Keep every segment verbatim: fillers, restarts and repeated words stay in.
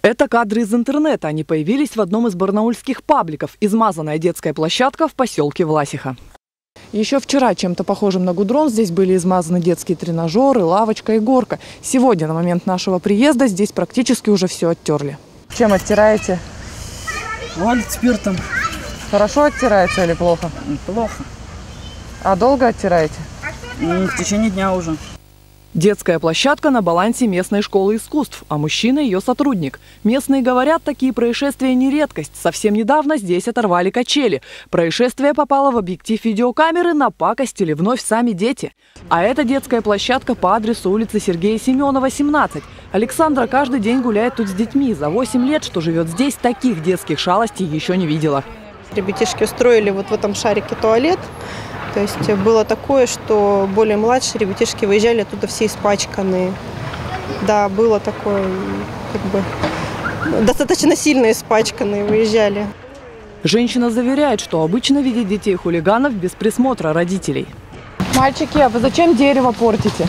Это кадры из интернета. Они появились в одном из барнаульских пабликов. Измазанная детская площадка в поселке Власиха. Еще вчера чем-то похожим на гудрон здесь были измазаны детские тренажеры, лавочка и горка. Сегодня, на момент нашего приезда, здесь практически уже все оттерли. Чем оттираете? Валит спиртом. Хорошо оттирается или плохо? Плохо. А долго оттираете? В течение дня уже. Детская площадка на балансе местной школы искусств, а мужчина ее сотрудник. Местные говорят, такие происшествия не редкость. Совсем недавно здесь оторвали качели. Происшествие попало в объектив видеокамеры, напакостили вновь сами дети. А это детская площадка по адресу улицы Сергея Семенова, семнадцать. Александра каждый день гуляет тут с детьми. За восемь лет, что живет здесь, таких детских шалостей еще не видела. Ребятишки устроили вот в этом шарике туалет. То есть было такое, что более младшие ребятишки выезжали оттуда все испачканные. Да, было такое, как бы, достаточно сильно испачканные выезжали. Женщина заверяет, что обычно видит детей-хулиганов без присмотра родителей. Мальчики, а вы зачем дерево портите?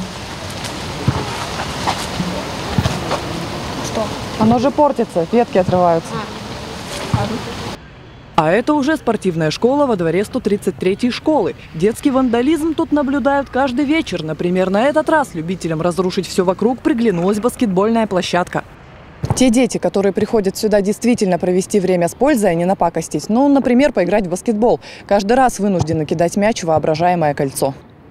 Что? Оно же портится, ветки отрываются. А. А это уже спортивная школа во дворе сто тридцать третьей школы. Детский вандализм тут наблюдают каждый вечер. Например, на этот раз любителям разрушить все вокруг приглянулась баскетбольная площадка. Те дети, которые приходят сюда действительно провести время с пользой, а не напакостить, ну, например, поиграть в баскетбол, каждый раз вынуждены кидать мяч в воображаемое кольцо.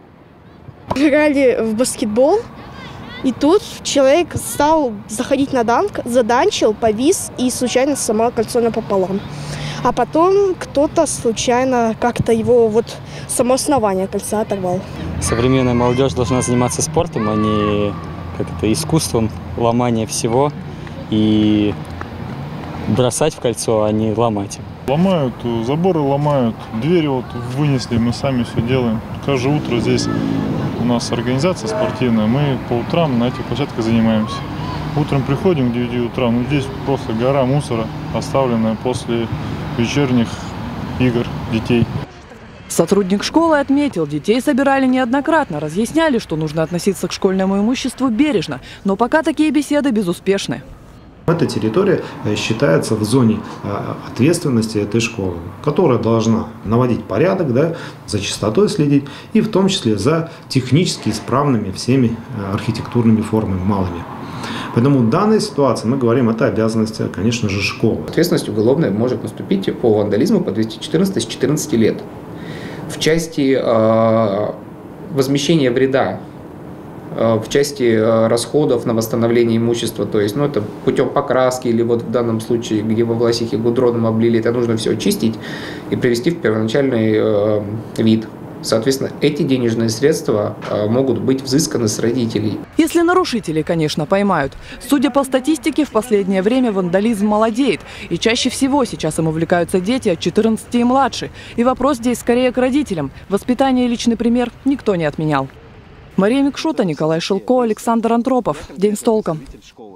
Играли в баскетбол, и тут человек стал заходить на данк, заданчил, повис и случайно сломал кольцо напополам. А потом кто-то случайно как-то его вот само основание кольца оторвал. Современная молодежь должна заниматься спортом, а не как это, искусством ломания всего и бросать в кольцо, а не ломать. Ломают, заборы ломают, двери вот вынесли, мы сами все делаем. Каждое утро здесь у нас организация спортивная, мы по утрам на этих площадках занимаемся. Утром приходим к девяти утра, ну здесь просто гора мусора, оставленная после вечерних игр детей. Сотрудник школы отметил, детей собирали неоднократно, разъясняли, что нужно относиться к школьному имуществу бережно, но пока такие беседы безуспешны. Эта территория считается в зоне ответственности этой школы, которая должна наводить порядок, да, за чистотой следить и в том числе за технически исправными всеми архитектурными формами малыми. Поэтому в данной ситуации мы говорим, это обязанность, конечно же, школы. Ответственность уголовная может наступить по вандализму по двести четырнадцать с четырнадцати лет. В части э, возмещения вреда, э, в части э, расходов на восстановление имущества, то есть ну, это путем покраски или вот в данном случае, где во Власихе гудроном облили, это нужно все очистить и привести в первоначальный э, вид. Соответственно, эти денежные средства могут быть взысканы с родителей. Если нарушителей, конечно, поймают. Судя по статистике, в последнее время вандализм молодеет. И чаще всего сейчас им увлекаются дети от четырнадцати и младше. И вопрос здесь скорее к родителям. Воспитание и личный пример никто не отменял. Мария Микшута, Николай Шилко, Александр Антропов. День с толком.